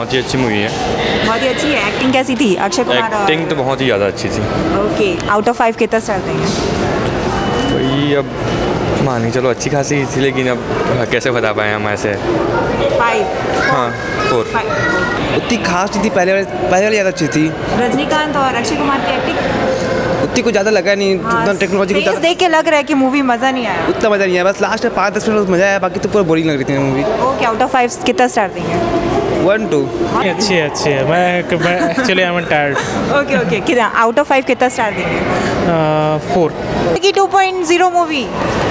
बहुत ही अच्छी मूवी है। बहुत ही अच्छी है। एक्टिंग कैसी थी अक्षय कुमार? एक्टिंग तो बहुत ही ज़्यादा अच्छी थी। ओके, आउट ऑफ 5 कितना स्टार देंगे? वही अब मानी चलो अच्छी खासी थी, लेकिन अब कैसे बता पाए हम ऐसे। 5? हाँ 4। उतनी खास नहीं थी, पहले वाली ज़्यादा अच्छी थी। रजनीकांत और अक्षय कुमार की एक्टिंग उतनी कुछ ज़्यादा लगा नहीं, उतना टेक्नोलॉजी फेस देख के लग रहा है कि मूवी मज़ा नहीं आया। उतना मज़ा नहीं आया, बस लास्ट में 5-10 मिनट मज़ा आया, बाकी तो पूरा बोरिंग लग रही थी मूवी। ओके, आउट ऑफ 5 कितना स्टार देंगे? 1-2। अच्छी है। मैं actually I am tired. Okay, कितना आउट ऑफ 5 कितना स्टार देंगे? 4। 2.0 मूवी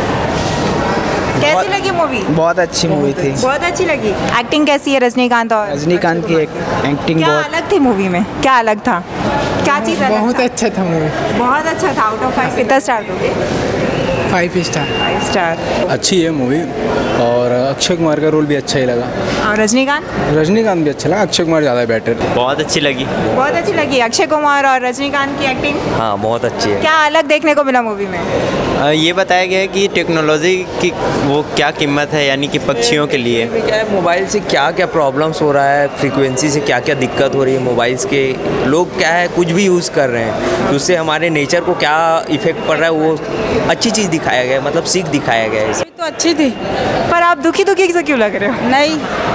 कैसी लगी मूवी? बहुत अच्छी मूवी थी। बहुत अच्छी लगी। एक्टिंग कैसी है रजनीकांत और? रजनीकांत की एक्टिंग क्या बहुत अलग थी मूवी में? क्या अलग था? क्या चीज़ अलग बहुत था? अच्छा था मूवी। बहुत अच्छा था। आउट ऑफ 5 कितना स्टार दोगे? 5 स्टार। 5 स्टार। अच्छी है मूवी और अक्षय कुमार का रोल भी अच्छा ही लगा। और रजनीकांत भी अच्छा लगा, अक्षय कुमार ज़्यादा बेटर। बहुत अच्छी लगी। बहुत अच्छी लगी अक्षय कुमार और रजनीकांत की एक्टिंग। हाँ बहुत अच्छी है। क्या अलग देखने को मिला मूवी में? ये बताया गया है कि टेक्नोलॉजी की वो क्या कीमत है, यानी कि पक्षियों के लिए क्या है, मोबाइल से क्या क्या प्रॉब्लम्स हो रहा है, फ्रीक्वेंसी से क्या क्या दिक्कत हो रही है मोबाइल्स के, लोग क्या है कुछ भी यूज़ कर रहे हैं तो उससे हमारे नेचर को क्या इफेक्ट पड़ रहा है, वो अच्छी चीज़ दिखाया गया है, मतलब सीख दिखाया गया है। तो अच्छी थी, पर आप दुखी से क्यों लग रहे हो? नहीं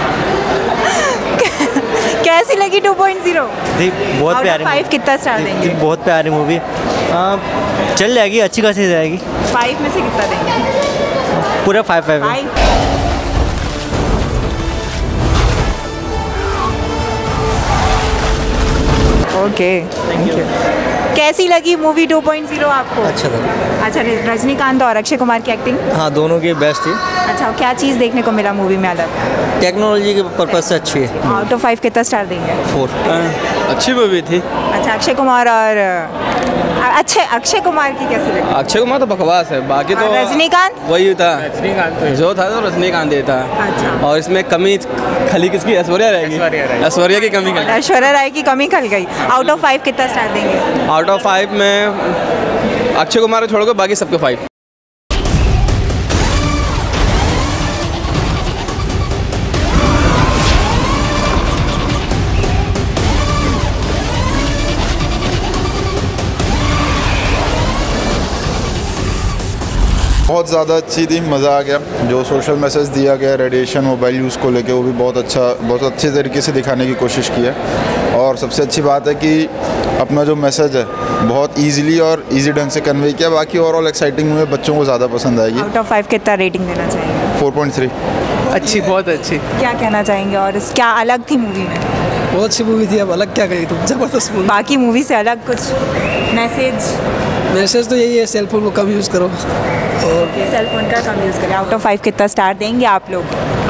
कैसी लगी 2.0? बहुत प्यारी। 5 कितना स्टार देंगे? बहुत प्यारी मूवी, चल जाएगी, अच्छी खासी जाएगी। 5 में से कितना देंगे? पूरा 5। Okay, thank you. कैसी लगी मूवी 2.0 आपको? अच्छा था। अच्छा, रजनीकांत और अक्षय कुमार की एक्टिंग? हाँ दोनों की बेस्ट थी। अच्छा, क्या चीज़ देखने को मिला मूवी में अलग? टेक्नोलॉजी के पर्पज से अच्छी है। आउट ऑफ 5 कितना स्टार देंगे? 4। अच्छी मूवी थी। अच्छा, अक्षय कुमार और अक्षय कुमार की कैसी लगी? अक्षय कुमार तो बकवास है, बाकी तो रजनीकांत वही था, जो था तो रजनीकांत ही था। अच्छा। और इसमें कमी खली किसकी? ऐश्वर्या रहेगी। ऐश्वर्या की कमी खली। ऐश्वर्या राय की कमी खल गई। आउट ऑफ 5 कितना स्टार देंगे? आउट ऑफ 5 में अक्षय कुमार को छोड़कर बाकी सबके 5। बहुत ज़्यादा अच्छी थी, मज़ा आ गया। जो सोशल मैसेज दिया गया रेडिएशन मोबाइल यूज़ को लेके, वो भी बहुत अच्छे तरीके से दिखाने की कोशिश की है। और सबसे अच्छी बात है कि अपना जो मैसेज है बहुत ईजिली और इजी ढंग से कन्वे किया। बाकी ओवरऑल एक्साइटिंग हुई, बच्चों को ज़्यादा पसंद आएगी। आउट ऑफ 5 कितना रेटिंग देना चाहेंगे? 4.3। अच्छी, बहुत अच्छी। क्या कहना चाहेंगे और क्या अलग थी मूवी में? बहुत अच्छी मूवी थी। अब अलग क्या कही तुम, जबरदस्त मूवी। बाकी मूवी से अलग कुछ मैसेज? तो यही है, सेलफोन को कम यूज़ करो और सेल फोन का कम यूज़ करें। आउट ऑफ 5 कितना स्टार देंगे आप लोग?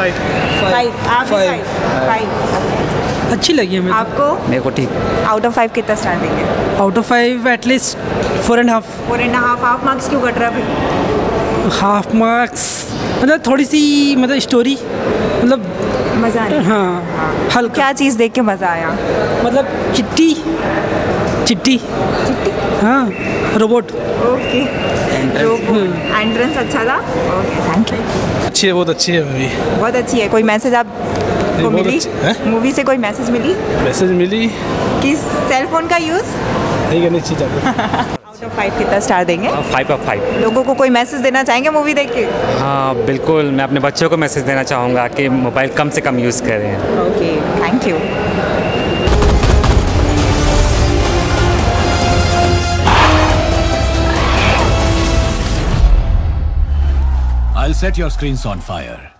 5। अच्छी लगी हमें। आपको? मेरे को ठीक। आउट ऑफ 5 कितना स्टार देंगे? Out of 5 at least 4.5। 4.5। Half marks क्यों कट रहा है? हाफ मार्क्स मतलब थोड़ी सी, मतलब स्टोरी, मतलब मज़ा आया। हाँ, हल्का। क्या चीज़ देख के मज़ा आया? मतलब चिट्टी हाँ, रोबोट। ओके, एंट्रेंस अच्छा था। Okay, thank you. अच्छी है, बहुत अच्छी है मूवी। बहुत अच्छी है। कोई मैसेज आपको मिली मूवी से? कोई मैसेज मिली कि सेल फोन का यूज़ नहीं करनी चाहिए? आउट ऑफ 5 कितना स्टार देंगे? 5/5। लोगों को कोई मैसेज देना चाहेंगे मूवी देख के? हाँ बिल्कुल, मैं अपने बच्चों को मैसेज देना चाहूँगा कि मोबाइल कम से कम यूज़ करें। Okay, thank you. I'll set your screens on fire.